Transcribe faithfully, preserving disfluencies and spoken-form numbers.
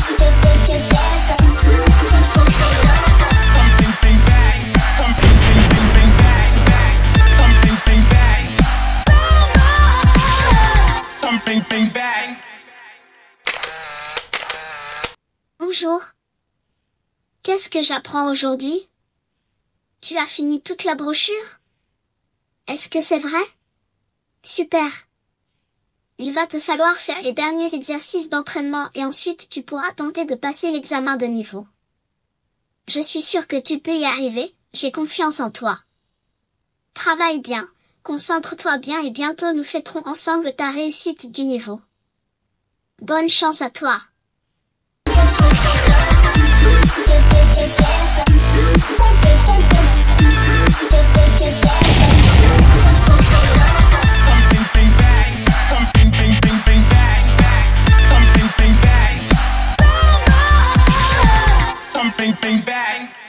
Bonjour. Qu'est-ce que j'apprends aujourd'hui? Tu as fini toute la brochure? Est-ce que c'est vrai? Super. Il va te falloir faire les derniers exercices d'entraînement et ensuite tu pourras tenter de passer l'examen de niveau. Je suis sûre que tu peux y arriver, j'ai confiance en toi. Travaille bien, concentre-toi bien et bientôt nous fêterons ensemble ta réussite du niveau. Bonne chance à toi. Bang, bang, bang.